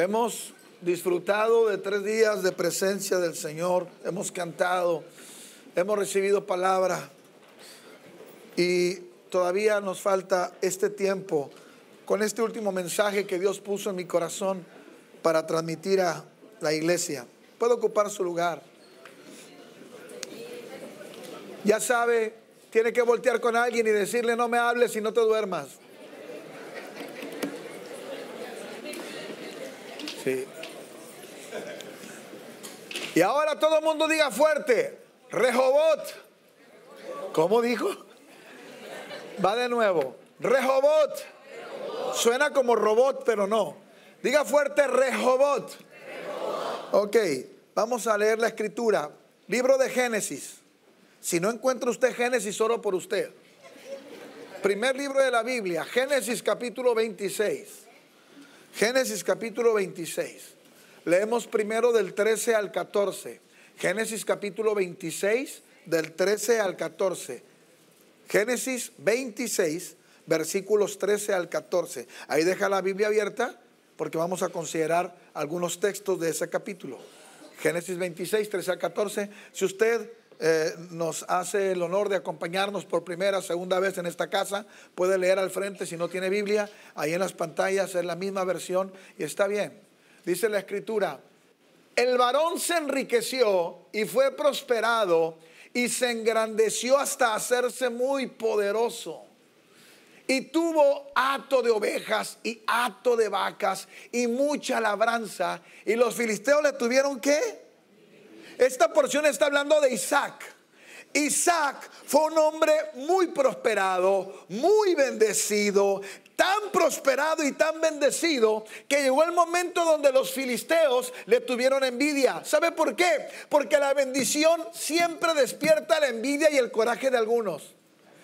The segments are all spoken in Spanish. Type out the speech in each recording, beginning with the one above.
Hemos disfrutado de 3 días de presencia del Señor, hemos cantado, hemos recibido palabra y todavía nos falta este tiempo con este último mensaje que Dios puso en mi corazón para transmitir a la iglesia. Puede ocupar su lugar. Ya sabe, tiene que voltear con alguien y decirle: no me hables y no te duermas. Sí. Y ahora todo el mundo diga fuerte: Rehobot. ¿Cómo dijo? Va de nuevo: Rehobot. Suena como robot, pero no. Diga fuerte: Rehobot. Ok, vamos a leer la escritura. Libro de Génesis. Si no encuentra usted Génesis, oro por usted. Primer libro de la Biblia, Génesis capítulo 26. Génesis capítulo 26. Leemos primero del 13 al 14. Génesis capítulo 26, del 13 al 14. Génesis 26, versículos 13 al 14. Ahí deja la Biblia abierta porque vamos a considerar algunos textos de ese capítulo. Génesis 26, 13 al 14. Si usted nos hace el honor de acompañarnos por primera, segunda vez en esta casa, puede leer al frente. Si no tiene Biblia, ahí en las pantallas es la misma versión y está bien. Dice la escritura: el varón se enriqueció y fue prosperado y se engrandeció hasta hacerse muy poderoso. Y tuvo hato de ovejas y hato de vacas y mucha labranza. Y los filisteos le tuvieron ¿qué? Esta porción está hablando de Isaac. Isaac fue un hombre muy prosperado, muy bendecido, tan prosperado y tan bendecido que llegó el momento donde los filisteos le tuvieron envidia. ¿Sabe por qué? Porque la bendición siempre despierta la envidia y el coraje de algunos.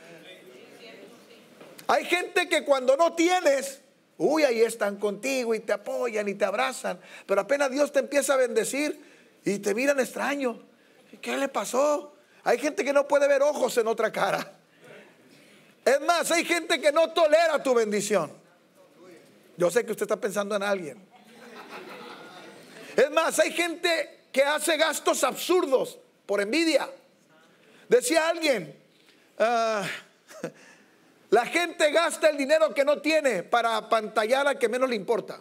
Hay gente que cuando no tienes, ahí están contigo y te apoyan y te abrazan, pero apenas Dios te empieza a bendecir y te miran extraño. ¿Qué le pasó? Hay gente que no puede ver ojos en otra cara. Es más, hay gente que no tolera tu bendición. Yo sé que usted está pensando en alguien. Es más, hay gente que hace gastos absurdos por envidia. Decía alguien, la gente gasta el dinero que no tiene para apantallar al que menos le importa.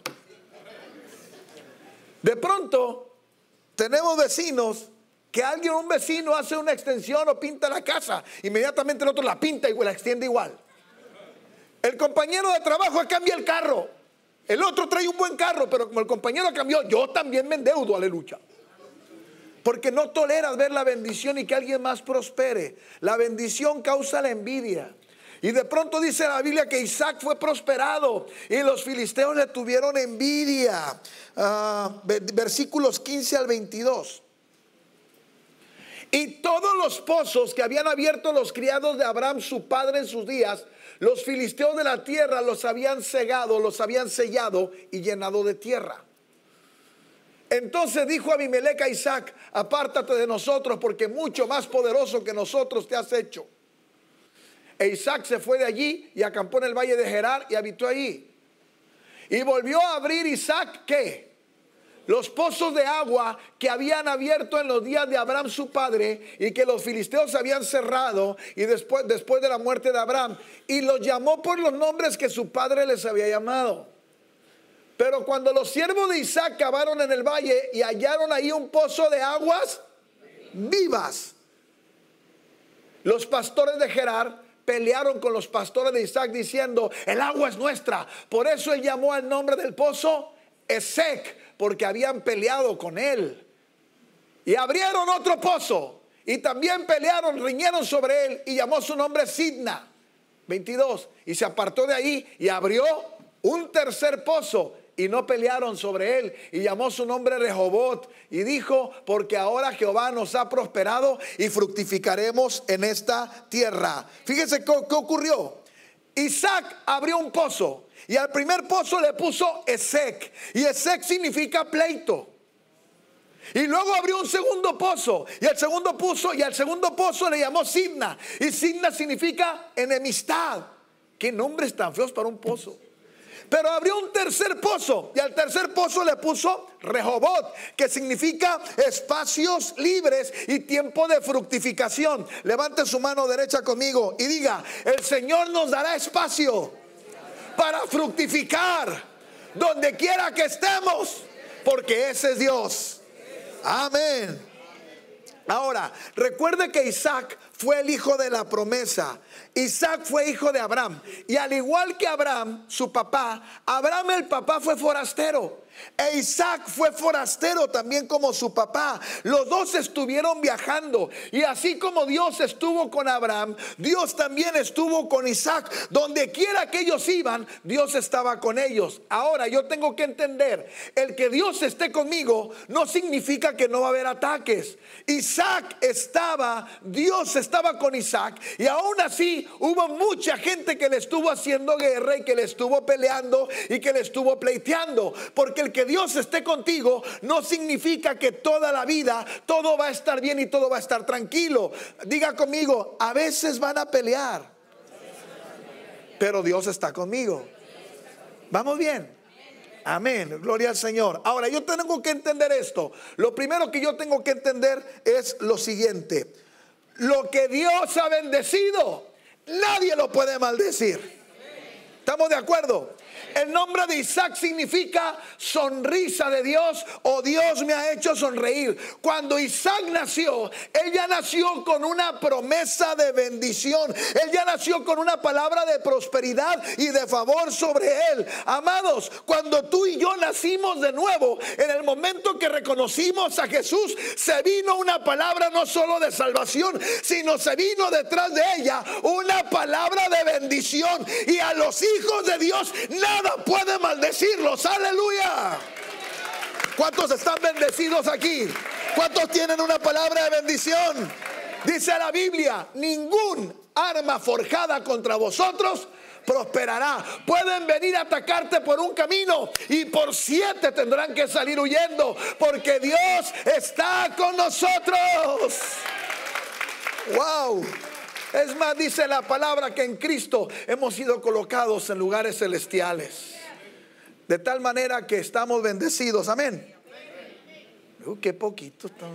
De pronto tenemos vecinos que un vecino hace una extensión o pinta la casa, inmediatamente el otro la pinta y la extiende igual. El compañero de trabajo cambia el carro, el otro trae un buen carro, pero como el compañero cambió, yo también me endeudo, aleluya. Porque no toleras ver la bendición y que alguien más prospere. La bendición causa la envidia. Y de pronto dice la Biblia que Isaac fue prosperado y los filisteos le tuvieron envidia. Versículos 15 al 22. Y todos los pozos que habían abierto los criados de Abraham su padre en sus días, los filisteos de la tierra los habían cegado, los habían sellado y llenado de tierra. Entonces dijo Abimelec a Isaac: apártate de nosotros, porque mucho más poderoso que nosotros te has hecho. E Isaac se fue de allí y acampó en el valle de Gerar y habitó allí. Y volvió a abrir Isaac ¿qué? Los pozos de agua que habían abierto en los días de Abraham su padre y que los filisteos habían cerrado y después de la muerte de Abraham. Y los llamó por los nombres que su padre les había llamado. Pero cuando los siervos de Isaac cavaron en el valle y hallaron ahí un pozo de aguas vivas, los pastores de Gerar pelearon con los pastores de Isaac diciendo: el agua es nuestra. Por eso él llamó al nombre del pozo Esek, porque habían peleado con él. Y abrieron otro pozo y también pelearon, riñeron sobre él, y llamó su nombre Sidna. 22. Y se apartó de ahí y abrió un tercer pozo y no pelearon sobre él, y llamó su nombre Rehobot, y dijo: porque ahora Jehová nos ha prosperado y fructificaremos en esta tierra. Fíjese qué ocurrió. Isaac abrió un pozo y al primer pozo le puso Esek, y Esek significa pleito. Y luego abrió un segundo pozo y al segundo pozo le llamó Sidna, y Sidna significa enemistad. Qué nombres tan feos para un pozo. Pero abrió un tercer pozo y al tercer pozo le puso Rehobot, que significa espacios libres y tiempo de fructificación. Levante su mano derecha conmigo y diga: el Señor nos dará espacio para fructificar donde quiera que estemos, porque ese es Dios. Amén. Ahora, recuerde que Isaac fue el hijo de la promesa. Isaac fue hijo de Abraham. Y al igual que Abraham, su papá, Abraham el papá fue forastero. E Isaac fue forastero también como su papá. Los dos estuvieron viajando. Y así como Dios estuvo con Abraham, Dios también estuvo con Isaac. Donde quiera que ellos iban, Dios estaba con ellos. Ahora yo tengo que entender, el que Dios esté conmigo no significa que no va a haber ataques. Dios estaba con Isaac, y aún así hubo mucha gente que le estuvo haciendo guerra y que le estuvo peleando y que le estuvo pleiteando. Porque el que Dios esté contigo no significa que toda la vida todo va a estar bien y todo va a estar tranquilo. Diga conmigo: a veces van a pelear, pero Dios está conmigo. ¿Vamos bien? Amén, gloria al Señor. Ahora yo tengo que entender esto. Lo primero que yo tengo que entender es lo siguiente: lo que Dios ha bendecido, nadie lo puede maldecir. ¿Estamos de acuerdo? El nombre de Isaac significa sonrisa de Dios, o Dios me ha hecho sonreír. Cuando Isaac nació, él ya nació con una promesa de bendición. Él ya nació con una palabra de prosperidad y de favor sobre él. Amados, cuando tú y yo nacimos de nuevo, en el momento que reconocimos a Jesús, se vino una palabra no solo de salvación, sino se vino detrás de ella una palabra de bendición. Y a los hijos de Dios nada puede maldecirlos. Aleluya. ¿Cuántos están bendecidos aquí? ¿Cuántos tienen una palabra de bendición? Dice la Biblia: ningún arma forjada contra vosotros prosperará. Pueden venir a atacarte por un camino y por 7 tendrán que salir huyendo, porque Dios está con nosotros. Wow. Es más, dice la palabra que en Cristo hemos sido colocados en lugares celestiales, de tal manera que estamos bendecidos. Amén. Qué poquito están.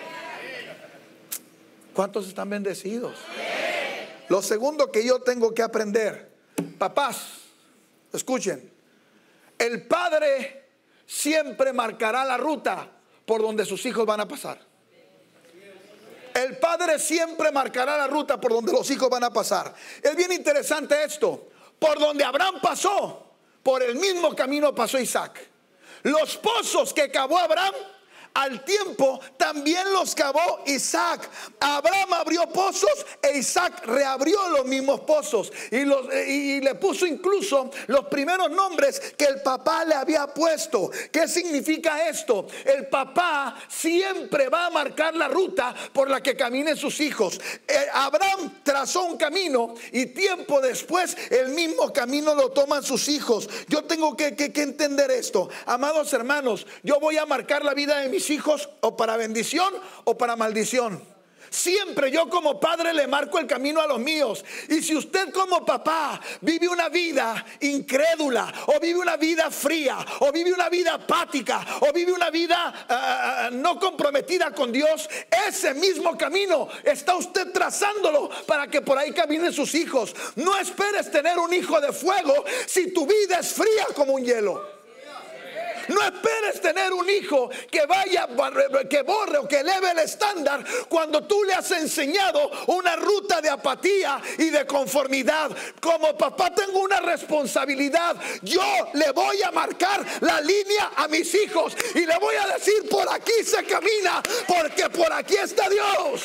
¿Cuántos están bendecidos? Lo segundo que yo tengo que aprender, papás, escuchen: el padre siempre marcará la ruta por donde sus hijos van a pasar. El padre siempre marcará la ruta por donde los hijos van a pasar. Es bien interesante esto. Por donde Abraham pasó, por el mismo camino pasó Isaac. Los pozos que cavó Abraham, al tiempo también los cavó Isaac. Abraham abrió pozos e Isaac reabrió los mismos pozos, y le puso incluso los primeros nombres que el papá le había puesto. ¿Qué significa esto? El papá siempre va a marcar la ruta por la que caminen sus hijos. Abraham trazó un camino y tiempo después el mismo camino lo toman sus hijos. Yo tengo que entender esto. Amados hermanos, yo voy a marcar la vida de mis hijos o para bendición o para maldición. Siempre yo como padre le marco el camino a los míos. Y si usted como papá vive una vida incrédula, o vive una vida fría, o vive una vida apática, o vive una vida no comprometida con Dios, ese mismo camino está usted trazándolo para que por ahí caminen sus hijos. No esperes tener un hijo de fuego si tu vida es fría como un hielo. No esperes tener un hijo que borre o que eleve el estándar cuando tú le has enseñado una ruta de apatía y de conformidad. Como papá tengo una responsabilidad. Yo le voy a marcar la línea a mis hijos y le voy a decir: por aquí se camina, porque por aquí está Dios.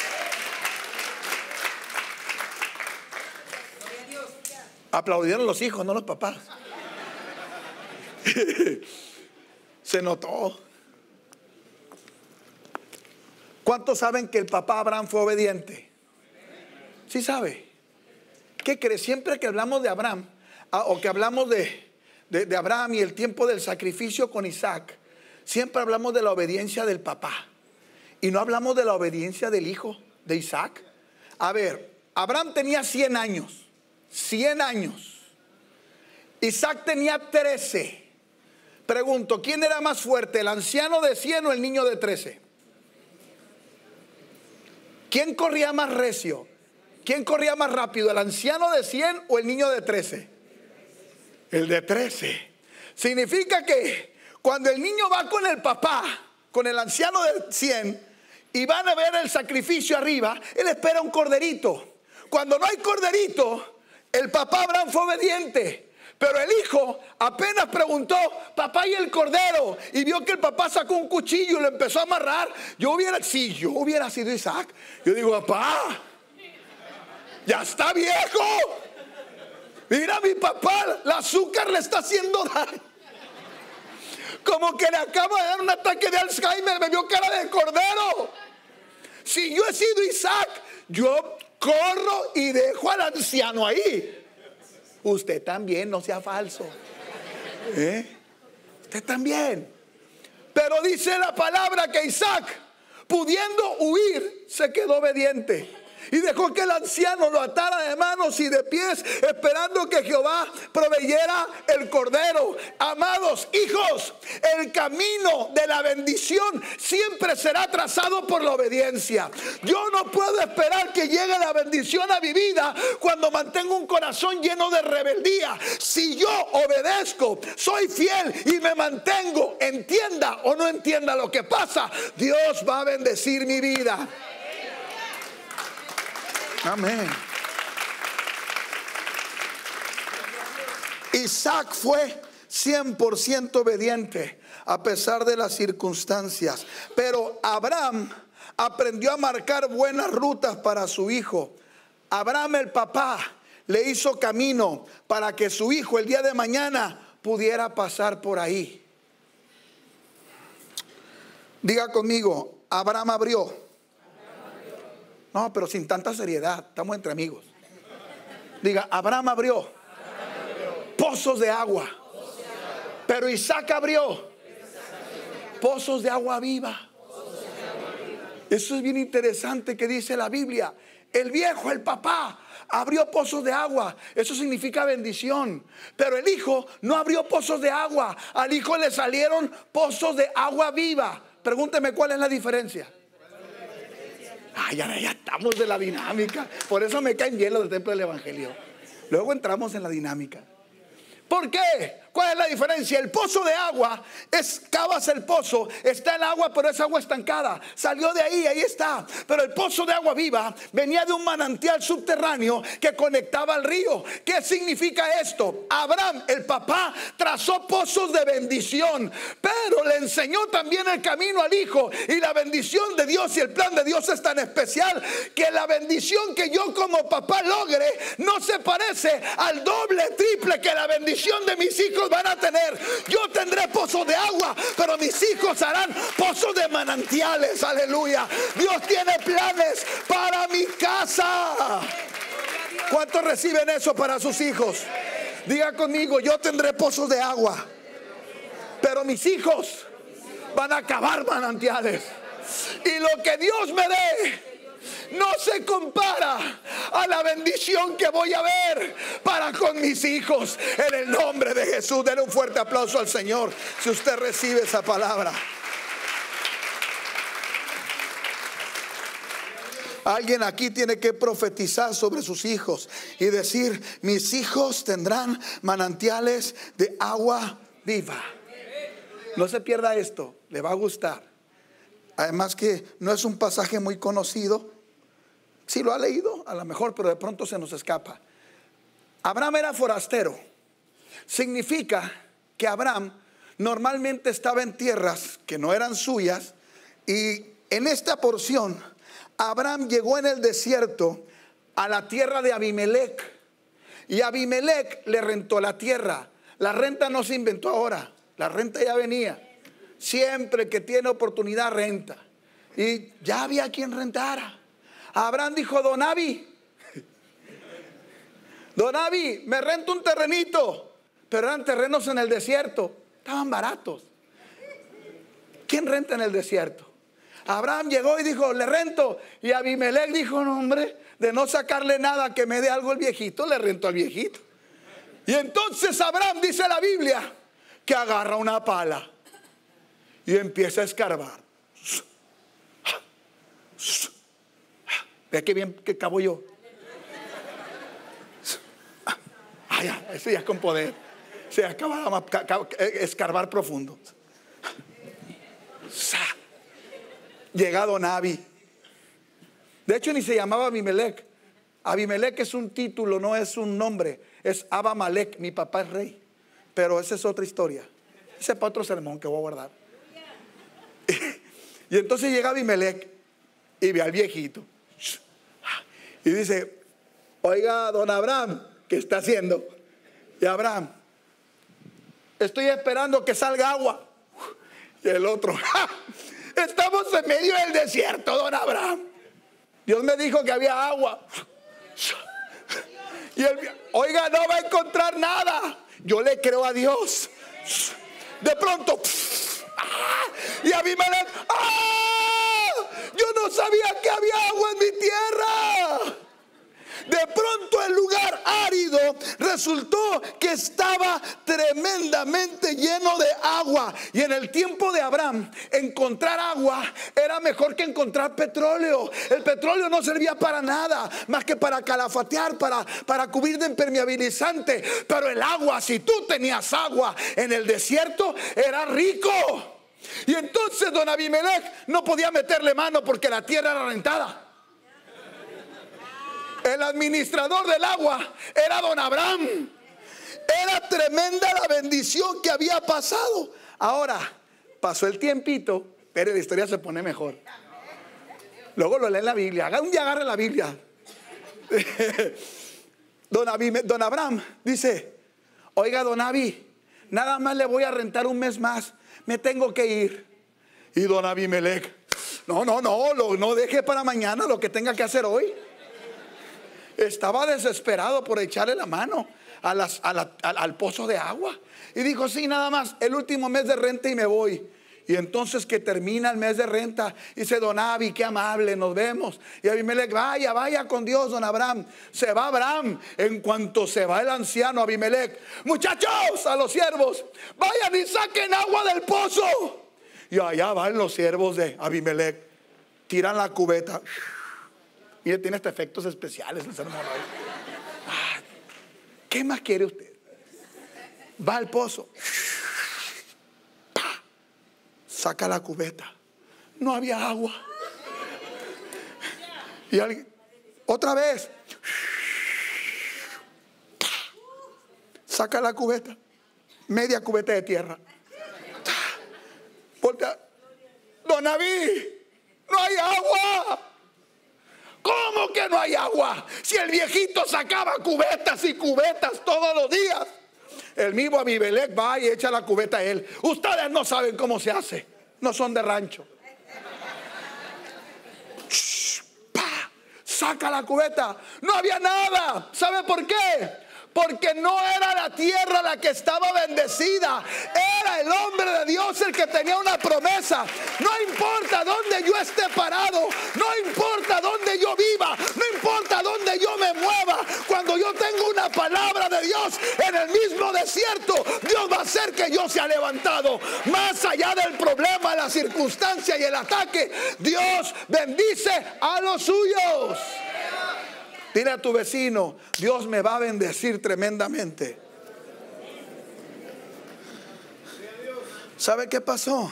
Aplaudieron los hijos, no los papás. Se notó. ¿Cuántos saben que el papá Abraham fue obediente? ¿Sí sabe? ¿Qué cree? Siempre que hablamos de Abraham, o que hablamos de Abraham y el tiempo del sacrificio con Isaac, siempre hablamos de la obediencia del papá y no hablamos de la obediencia del hijo de Isaac. A ver, Abraham tenía 100 años. 100 años. Isaac tenía 13. Pregunto, ¿quién era más fuerte, el anciano de 100 o el niño de 13? ¿Quién corría más recio? ¿Quién corría más rápido, el anciano de 100 o el niño de 13? El de 13. Significa que cuando el niño va con el papá, con el anciano de 100, y van a ver el sacrificio arriba, él espera un corderito. Cuando no hay corderito, el papá Abraham fue obediente. Pero el hijo apenas preguntó, papá, ¿y el cordero? Y vio que el papá sacó un cuchillo y lo empezó a amarrar. Si yo hubiera sido Isaac, yo digo, papá, ya está viejo. Mira, mi papá, el azúcar le está haciendo daño. Como que le acaba de dar un ataque de Alzheimer, me vio cara de cordero. Si yo he sido Isaac, yo corro y dejo al anciano ahí. Usted también, no sea falso. Usted también. Pero dice la palabra que Isaac, pudiendo huir, se quedó obediente. Y dejó que el anciano lo atara de manos y de pies, esperando que Jehová proveyera el cordero. Amados hijos, el camino de la bendición siempre será trazado por la obediencia. Yo no puedo esperar que llegue la bendición a mi vida cuando mantengo un corazón lleno de rebeldía. Si yo obedezco, soy fiel y me mantengo, entienda o no entienda lo que pasa, Dios va a bendecir mi vida. Amén. Isaac fue 100% obediente a pesar de las circunstancias. Pero Abraham aprendió a marcar buenas rutas para su hijo. Abraham, el papá, le hizo camino para que su hijo el día de mañana pudiera pasar por ahí. Diga conmigo, Abraham abrió. No, pero sin tanta seriedad, estamos entre amigos. Diga, Abraham abrió pozos de agua. Pero Isaac abrió pozos de agua viva. Eso es bien interesante que dice la Biblia. El viejo, el papá, abrió pozos de agua. Eso significa bendición. Pero el hijo no abrió pozos de agua. Al hijo le salieron pozos de agua viva. Pregúnteme cuál es la diferencia. Ya estamos de la dinámica. Por eso me caen bien los del templo del evangelio. Luego entramos en la dinámica. ¿Por qué? ¿Cuál es la diferencia? El pozo de agua cavas el pozo, está el agua, pero es agua estancada. Salió de ahí está. Pero el pozo de agua viva venía de un manantial subterráneo que conectaba al río. ¿Qué significa esto? Abraham, el papá, trazó pozos de bendición, pero le enseñó también el camino al hijo. Y la bendición de Dios y el plan de Dios es tan especial que la bendición que yo como papá logre no se parece al doble, triple que la bendición de mis hijos van a tener. Yo tendré pozos de agua, pero mis hijos harán pozos de manantiales. Aleluya. Dios tiene planes para mi casa. ¿Cuántos reciben eso para sus hijos? Diga conmigo, yo tendré pozos de agua, pero mis hijos van a cavar manantiales. Y lo que Dios me dé no se compara a la bendición que voy a ver para con mis hijos. En el nombre de Jesús, denle un fuerte aplauso al Señor si usted recibe esa palabra. Alguien aquí tiene que profetizar sobre sus hijos y decir, mis hijos tendrán manantiales de agua viva. No se pierda esto, le va a gustar. Además que no es un pasaje muy conocido. Si lo ha leído, a lo mejor, pero de pronto se nos escapa. Abraham era forastero. Significa que Abraham normalmente estaba en tierras que no eran suyas. Y en esta porción, Abraham llegó en el desierto a la tierra de Abimelec. Y Abimelec le rentó la tierra. La renta no se inventó ahora. La renta ya venía. Siempre que tiene oportunidad renta. Y ya había quien rentara. Abraham dijo, Don Abi, me rento un terrenito. Pero eran terrenos en el desierto, estaban baratos. ¿Quién renta en el desierto? Abraham llegó y dijo, le rento. Y Abimelec dijo, no hombre, de no sacarle nada, que me dé algo el viejito, le rentó al viejito. Y entonces Abraham, dice la Biblia, que agarra una pala y empieza a escarbar. Vea qué bien que cabo yo. Ese ya es con poder. Se acaba de escarbar profundo. Llega Don Abi. De hecho ni se llamaba Abimelech. Abimelech es un título, no es un nombre. Es Abamalek, mi papá es rey. Pero esa es otra historia. Ese es para otro sermón que voy a guardar. Y entonces llega Abimelech y ve al viejito. Y dice: oiga, don Abraham, ¿qué está haciendo? Y Abraham: estoy esperando que salga agua. Y el otro: ¡ja! Estamos en medio del desierto, don Abraham. Dios me dijo que había agua. Y él: oiga, no va a encontrar nada. Yo le creo a Dios. De pronto, y Abimelech: yo no sabía que había agua en mi tierra. De pronto el lugar árido resultó que estaba tremendamente lleno de agua. Y en el tiempo de Abraham, encontrar agua era mejor que encontrar petróleo. El petróleo no servía para nada más que para calafatear, para cubrir de impermeabilizante. Pero el agua, si tú tenías agua en el desierto, era rico. Y entonces don Abimelech no podía meterle mano porque la tierra era rentada. El administrador del agua era don Abraham. Era tremenda la bendición que había pasado. Ahora, pasó el tiempito, pero la historia se pone mejor. Luego lo lee en la Biblia. Un día agarre la Biblia. Don Abraham dice: oiga, don Abi, nada más le voy a rentar un mes más. Me tengo que ir. Y don Abimelech: no deje para mañana lo que tenga que hacer hoy. Estaba desesperado por echarle la mano al pozo de agua. Y dijo: sí, nada más el último mes de renta y me voy. Y entonces que termina el mes de renta, dice: don Abi, qué amable, nos vemos. Y Abimelech: vaya con Dios, don Abraham. Se va Abraham. En cuanto se va el anciano Abimelech: muchachos, a los siervos, vayan y saquen agua del pozo. Y allá van los siervos de Abimelech, tiran la cubeta. Mire, tiene hasta efectos especiales el sermón hoy. ¿Qué más quiere usted? Va al pozo, saca la cubeta. No había agua. Y alguien, otra vez, saca la cubeta, media cubeta de tierra. Voltea: don Abi, no hay agua. ¿Cómo que no hay agua? Si el viejito sacaba cubetas y cubetas todos los días. El mismo Abimelech va y echa la cubeta a él. Ustedes no saben cómo se hace. No son de rancho. Saca la cubeta. No había nada. ¿Sabe por qué? Porque no era la tierra la que estaba bendecida. Era el hombre de Dios el que tenía una promesa. No importa dónde yo esté parado, no importa dónde yo viva, no importa dónde yo me mueva. Cuando yo tengo una palabra de Dios en el mismo desierto, Dios va a hacer que yo sea levantado. Más allá del problema, la circunstancia y el ataque, Dios bendice a los suyos. Dile a tu vecino: Dios me va a bendecir tremendamente. ¿Sabe qué pasó?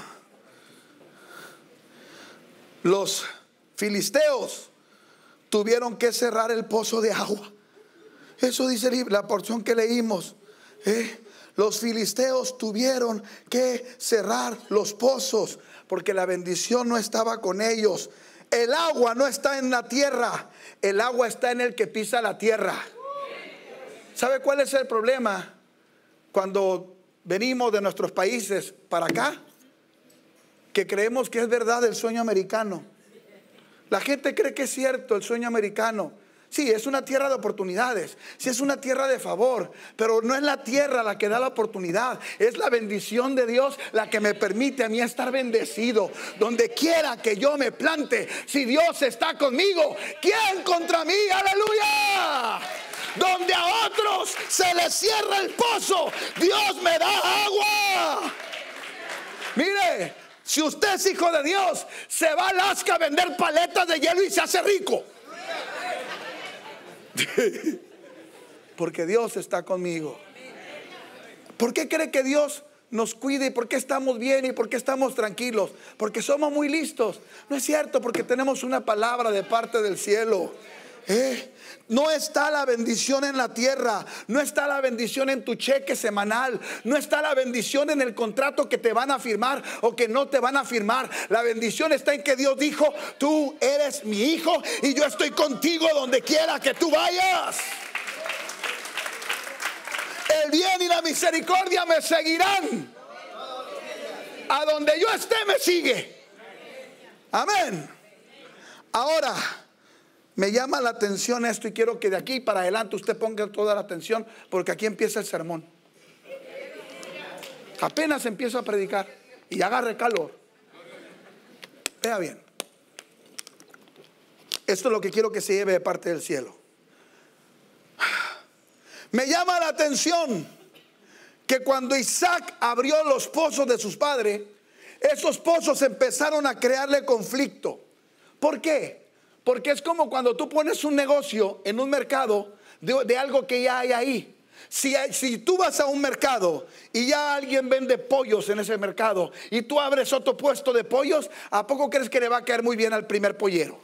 Los filisteos tuvieron que cerrar el pozo de agua. Eso dice la porción que leímos. Los filisteos tuvieron que cerrar los pozos porque la bendición no estaba con ellos. El agua no está en la tierra, el agua está en el que pisa la tierra. ¿Sabe cuál es el problema cuando venimos de nuestros países para acá? Que creemos que es verdad el sueño americano. La gente cree que es cierto el sueño americano. Sí, es una tierra de oportunidades, sí, es una tierra de favor, pero no es la tierra la que da la oportunidad, es la bendición de Dios la que me permite a mí estar bendecido. Donde quiera que yo me plante, si Dios está conmigo, ¿quién contra mí? ¡Aleluya! Donde a otros se les cierra el pozo, Dios me da agua. Mire, si usted es hijo de Dios, se va a Alaska a vender paletas de hielo y se hace rico. Porque Dios está conmigo. ¿Por qué cree que Dios nos cuida y por qué estamos bien y por qué estamos tranquilos? Porque somos muy listos. No es cierto, porque tenemos una palabra de parte del cielo. No está la bendición en la tierra, no está la bendición en tu cheque semanal, no está la bendición en el contrato que te van a firmar o que no te van a firmar. La bendición está en que Dios dijo: tú eres mi hijo y yo estoy contigo donde quiera que tú vayas. El bien y la misericordia me seguirán. A donde yo esté me sigue. Amén. Ahora, me llama la atención esto y quiero que de aquí para adelante usted ponga toda la atención, porque aquí empieza el sermón. Apenas empiezo a predicar y agarre calor. Vea bien. Esto es lo que quiero que se lleve de parte del cielo. Me llama la atención que cuando Isaac abrió los pozos de sus padres, esos pozos empezaron a crearle conflicto. ¿Por qué? Porque es como cuando tú pones un negocio en un mercado de algo que ya hay ahí. Si tú vas a un mercado y ya alguien vende pollos en ese mercado y tú abres otro puesto de pollos, ¿a poco crees que le va a caer muy bien al primer pollero?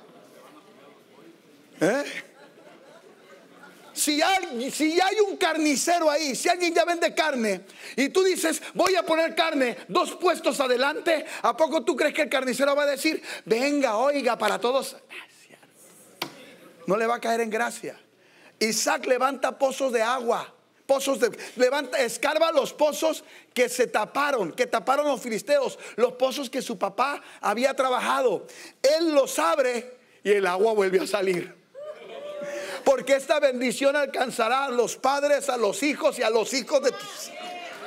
Si hay un carnicero ahí, si alguien ya vende carne y tú dices: voy a poner carne 2 puestos adelante, ¿a poco tú crees que el carnicero va a decir: venga, oiga, para todos? Gracias. No le va a caer en gracia. Isaac levanta pozos de agua, escarba los pozos que taparon los filisteos, los pozos que su papá había trabajado. Él los abre y el agua vuelve a salir. Porque esta bendición alcanzará a los padres, a los hijos y a los hijos de tus hijos.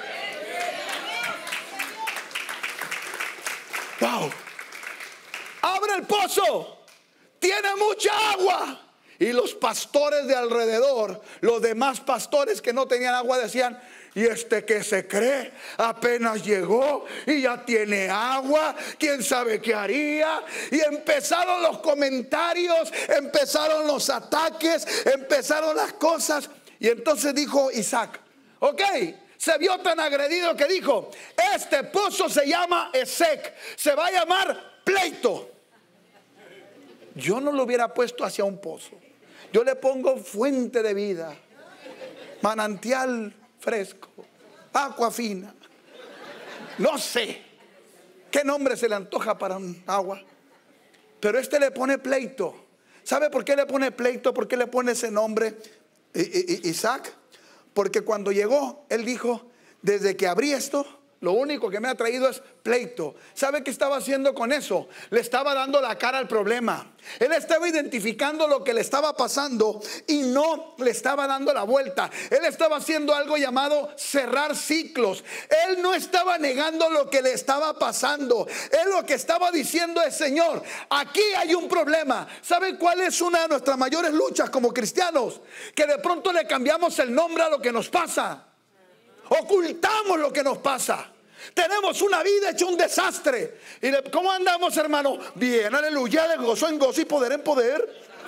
Wow. Abre el pozo, tiene mucha agua. Y los pastores de alrededor, los demás pastores que no tenían agua, decían: ¿y este qué se cree? Apenas llegó y ya tiene agua, ¿quién sabe qué haría? Y empezaron los comentarios, empezaron los ataques, empezaron las cosas. Y entonces dijo Isaac: ok, se vio tan agredido que dijo: este pozo se llama Esek, se va a llamar pleito. Yo no lo hubiera puesto hacia un pozo, yo le pongo fuente de vida, manantial fresco, agua fina. No sé qué nombre se le antoja para un agua, pero este le pone pleito. ¿Sabe por qué le pone pleito? ¿Por qué le pone ese nombre Isaac? Porque cuando llegó, él dijo: desde que abrí esto, lo único que me ha traído es pleito. ¿Sabe qué estaba haciendo con eso? Le estaba dando la cara al problema. Él estaba identificando lo que le estaba pasando y no le estaba dando la vuelta. Él estaba haciendo algo llamado cerrar ciclos. Él no estaba negando lo que le estaba pasando. Él lo que estaba diciendo es: Señor, aquí hay un problema. ¿Sabe cuál es una de nuestras mayores luchas como cristianos? Que de pronto le cambiamos el nombre a lo que nos pasa. Ocultamos lo que nos pasa. Tenemos una vida hecha un desastre. ¿Cómo andamos, hermano? Bien, aleluya, de gozo en gozo y poder en poder.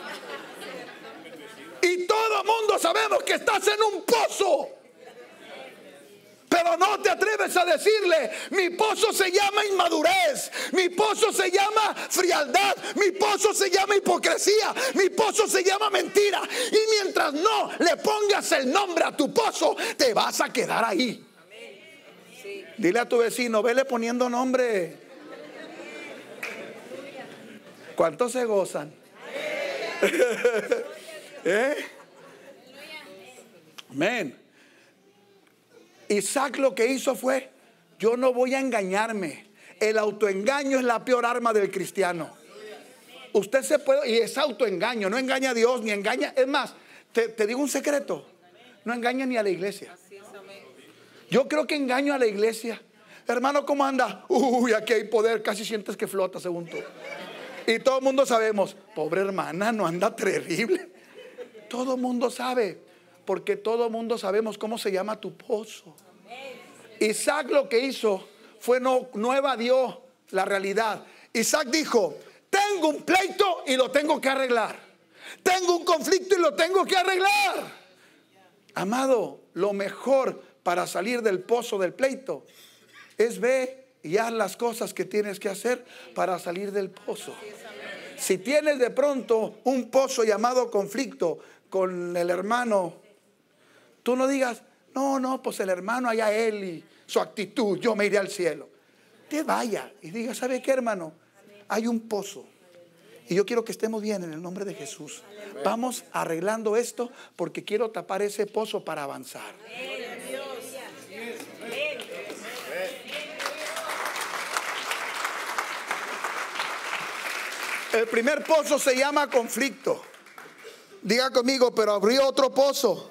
Y todo el mundo sabemos que estás en un pozo, pero no te atreves a decirle: mi pozo se llama inmadurez, mi pozo se llama frialdad, mi pozo se llama hipocresía, mi pozo se llama mentira. Y mientras no le pongas el nombre a tu pozo, te vas a quedar ahí. Dile a tu vecino: vele poniendo nombre. ¿Cuántos se gozan? Amén. Isaac lo que hizo fue: yo no voy a engañarme. El autoengaño es la peor arma del cristiano. Usted se puede, y es autoengaño, no engaña a Dios ni engaña. Es más, te digo un secreto: no engaña ni a la iglesia. Yo creo que engaño a la iglesia. Hermano, ¿cómo anda? Uy, aquí hay poder, casi sientes que flota, según tú. Y todo el mundo sabemos: pobre hermana, no anda terrible. Todo mundo sabe, porque todo mundo sabemos cómo se llama tu pozo. Isaac lo que hizo fue no evadió la realidad. Isaac dijo: tengo un pleito y lo tengo que arreglar. Tengo un conflicto y lo tengo que arreglar. Amado, lo mejor para salir del pozo del pleito es ve y haz las cosas que tienes que hacer para salir del pozo. Si tienes de pronto un pozo llamado conflicto con el hermano, tú no digas: no, pues el hermano allá él y su actitud, yo me iré al cielo. Te vaya y diga: ¿sabe qué, hermano? Hay un pozo y yo quiero que estemos bien en el nombre de Jesús. Vamos arreglando esto porque quiero tapar ese pozo para avanzar. El primer pozo se llama conflicto. Diga conmigo: pero abrió otro pozo.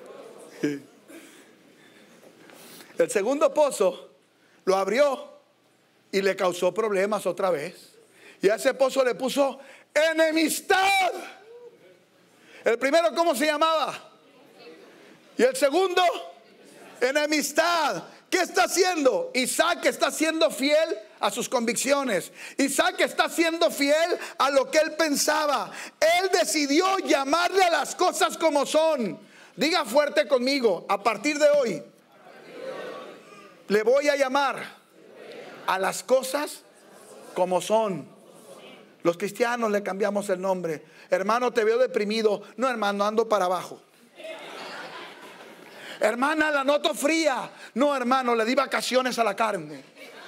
El segundo pozo lo abrió y le causó problemas otra vez. Y a ese pozo le puso enemistad. El primero, ¿cómo se llamaba? Y el segundo, enemistad. ¿Qué está haciendo? Isaac está siendo fiel a sus convicciones. Isaac está siendo fiel a lo que él pensaba. Él decidió llamarle a las cosas como son. Diga fuerte conmigo: a partir de hoy le voy a llamar a las cosas como son. Los cristianos le cambiamos el nombre. Hermano, te veo deprimido. No, hermano, ando para abajo. Hermana, la noto fría. No, hermano, le di vacaciones a la carne.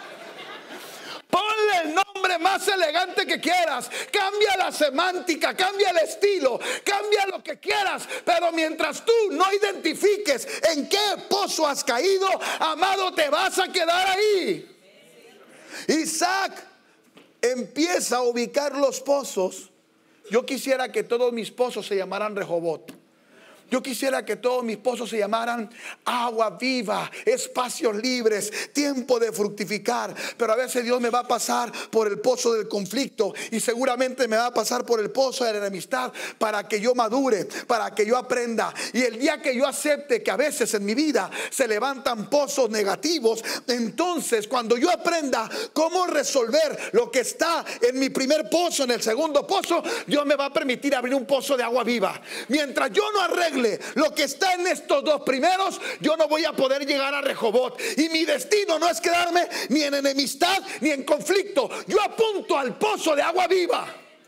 Ponle el nombre más elegante que quieras. Cambia la semántica, cambia el estilo, cambia lo que quieras. Pero mientras tú no identifiques en qué pozo has caído, amado, te vas a quedar ahí. Isaac empieza a ubicar los pozos. Yo quisiera que todos mis pozos se llamaran Rehobot. Yo quisiera que todos mis pozos se llamaran agua viva, espacios libres, tiempo de fructificar. Pero a veces Dios me va a pasar por el pozo del conflicto y seguramente me va a pasar por el pozo de la enemistad para que yo madure, para que yo aprenda. Y el día que yo acepte que a veces en mi vida se levantan pozos negativos, entonces cuando yo aprenda cómo resolver lo que está en mi primer pozo, en el segundo pozo, Dios me va a permitir abrir un pozo de agua viva. Mientras yo no arregle lo que está en estos dos primeros, yo no voy a poder llegar a Rehobot. Y mi destino no es quedarme ni en enemistad ni en conflicto. Yo apunto al pozo de agua viva.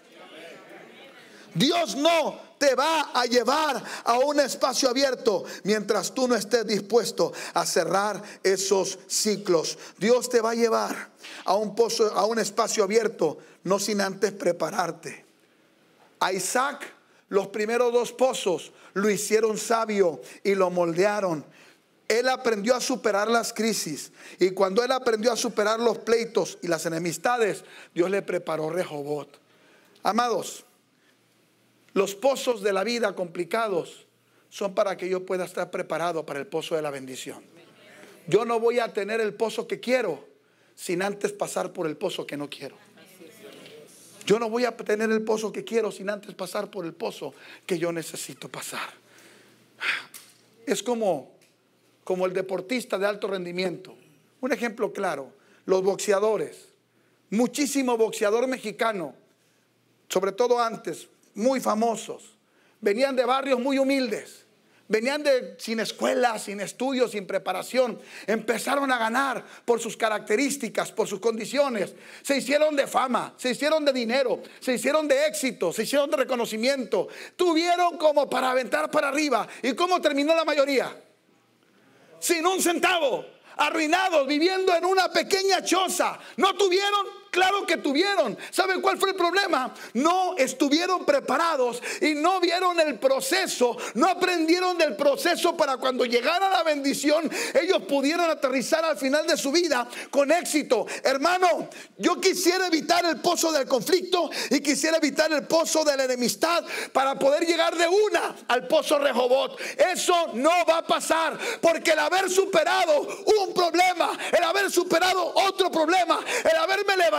Dios no te va a llevar a un espacio abierto mientras tú no estés dispuesto a cerrar esos ciclos. Dios te va a llevar a un pozo, a un espacio abierto, no sin antes prepararte. A Isaac, los primeros dos pozos lo hicieron sabio y lo moldearon. Él aprendió a superar las crisis. Y cuando él aprendió a superar los pleitos y las enemistades, Dios le preparó Rehobot. Amados, los pozos de la vida complicados son para que yo pueda estar preparado para el pozo de la bendición. Yo no voy a tener el pozo que quiero sin antes pasar por el pozo que no quiero. Yo no voy a tener el pozo que quiero sin antes pasar por el pozo que yo necesito pasar. Es como el deportista de alto rendimiento. Un ejemplo claro: los boxeadores. Muchísimo boxeador mexicano, sobre todo antes, muy famosos, venían de barrios muy humildes. Venían sin escuela, sin estudios, sin preparación. Empezaron a ganar por sus características, por sus condiciones. Se hicieron de fama, se hicieron de dinero, se hicieron de éxito, se hicieron de reconocimiento. Tuvieron como para aventar para arriba. ¿Y cómo terminó la mayoría? Sin un centavo, arruinados, viviendo en una pequeña choza. ¿No tuvieron? Claro que tuvieron. ¿Saben cuál fue el problema? No estuvieron preparados y no vieron el proceso, no aprendieron del proceso para cuando llegara la bendición, ellos pudieran aterrizar al final de su vida con éxito. Hermano, yo quisiera evitar el pozo del conflicto y quisiera evitar el pozo de la enemistad para poder llegar de una al pozo Rehobot. Eso no va a pasar, porque el haber superado un problema, el haber superado otro problema, el haberme levantado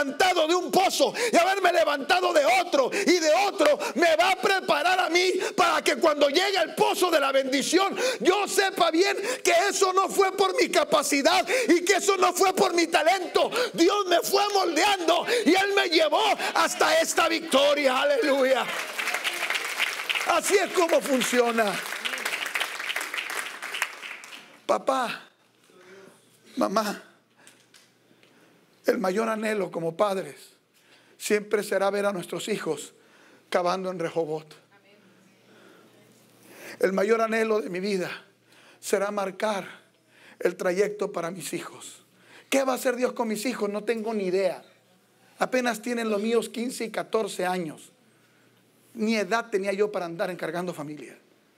levantado de un pozo y haberme levantado de otro y de otro, me va a preparar a mí para que cuando llegue el pozo de la bendición, yo sepa bien que eso no fue por mi capacidad y que eso no fue por mi talento. Dios me fue moldeando y Él me llevó hasta esta victoria. Aleluya. Así es como funciona. Papá, mamá, el mayor anhelo como padres siempre será ver a nuestros hijos cavando en Rehoboth. El mayor anhelo de mi vida será marcar el trayecto para mis hijos. ¿Qué va a hacer Dios con mis hijos? No tengo ni idea. Apenas tienen los míos 15 y 14 años. Ni edad tenía yo para andar encargando familia.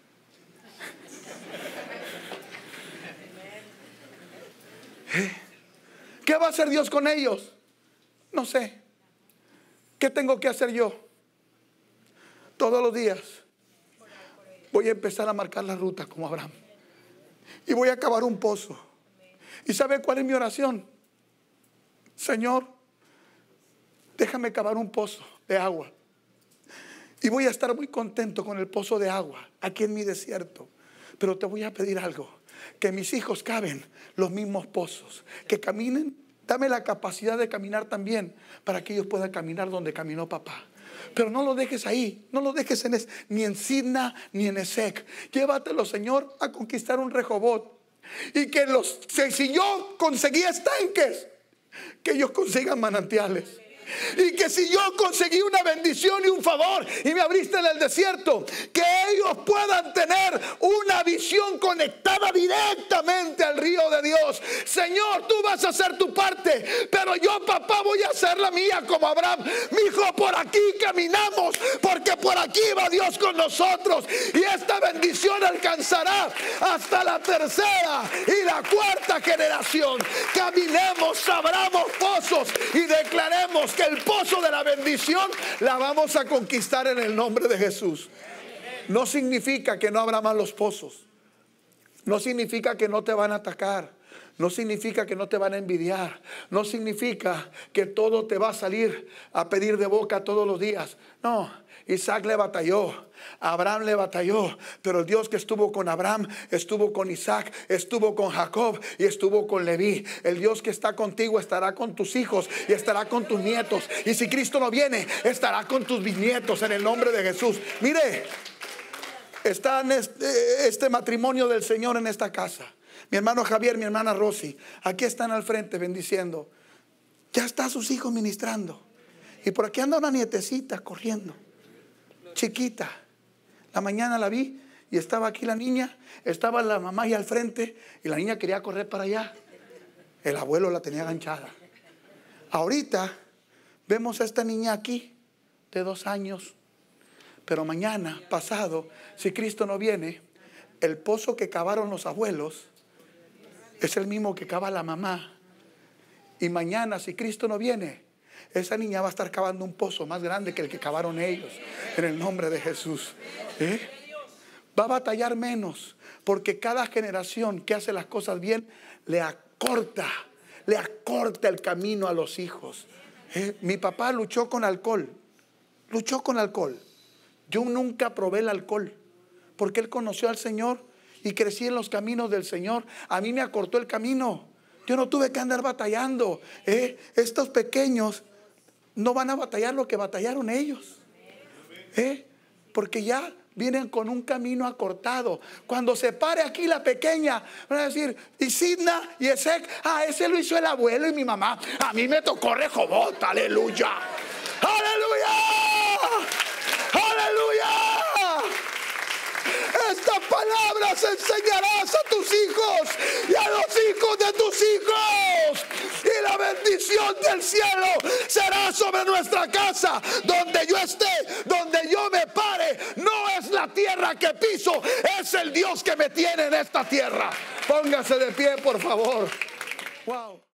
¿Qué va a hacer Dios con ellos? No sé. ¿Qué tengo que hacer yo? Todos los días voy a empezar a marcar la ruta como Abraham. Y voy a cavar un pozo. ¿Y sabe cuál es mi oración? Señor, déjame cavar un pozo de agua. Y voy a estar muy contento con el pozo de agua aquí en mi desierto. Pero te voy a pedir algo. Que mis hijos caben los mismos pozos. Que caminen. Dame la capacidad de caminar también para que ellos puedan caminar donde caminó papá. Pero no lo dejes ahí. No lo dejes ni en Sidna ni en Esec. Llévatelo, Señor, a conquistar un Rehoboth. Y que si yo conseguí estanques, que ellos consigan manantiales. Y que si yo conseguí una bendición y un favor y me abriste en el desierto, que ellos puedan tener una visión conectada directamente al río de Dios. Señor, tú vas a hacer tu parte, pero yo, papá, voy a hacer la mía como Abraham. Mi hijo, por aquí caminamos, porque por aquí va Dios con nosotros. Y esta bendición alcanzará hasta la tercera y la cuarta generación. Caminemos, abramos pozos y declaremos que el pozo de la bendición la vamos a conquistar en el nombre de Jesús. No significa que no habrá más los pozos. No significa que no te van a atacar. No significa que no te van a envidiar. No significa que todo te va a salir a pedir de boca todos los días. No. Isaac le batalló, Abraham le batalló, pero el Dios que estuvo con Abraham estuvo con Isaac, estuvo con Jacob y estuvo con Leví. El Dios que está contigo estará con tus hijos y estará con tus nietos. Y si Cristo no viene, estará con tus bisnietos en el nombre de Jesús. Mire, está en este matrimonio del Señor en esta casa. Mi hermano Javier, mi hermana Rosy, aquí están al frente bendiciendo. Ya está sus hijos ministrando. Y por aquí anda una nietecita corriendo. Chiquita. La mañana la vi y estaba aquí la niña, estaba la mamá ahí al frente y la niña quería correr para allá. El abuelo la tenía aganchada. Ahorita vemos a esta niña aquí de 2 años, pero mañana, pasado, si Cristo no viene, el pozo que cavaron los abuelos es el mismo que cava la mamá. Y mañana, si Cristo no viene, esa niña va a estar cavando un pozo más grande que el que cavaron ellos. En el nombre de Jesús. Va a batallar menos. Porque cada generación que hace las cosas bien le acorta el camino a los hijos. Mi papá luchó con alcohol. Luchó con alcohol. Yo nunca probé el alcohol. Porque él conoció al Señor y crecí en los caminos del Señor. A mí me acortó el camino. Yo no tuve que andar batallando. Estos pequeños no van a batallar lo que batallaron ellos. Porque ya vienen con un camino acortado. Cuando se pare aquí la pequeña, van a decir, y Sidna y Esec, ese lo hizo el abuelo y mi mamá. A mí me tocó Rehoboth. Aleluya. Aleluya. Aleluya. Estas palabras enseñarás a tus hijos y a los hijos de tus hijos. Y la bendición del cielo será sobre nuestra casa. Donde yo esté, donde yo me pare, no es la tierra que piso, es el Dios que me tiene en esta tierra. Póngase de pie, por favor. Wow.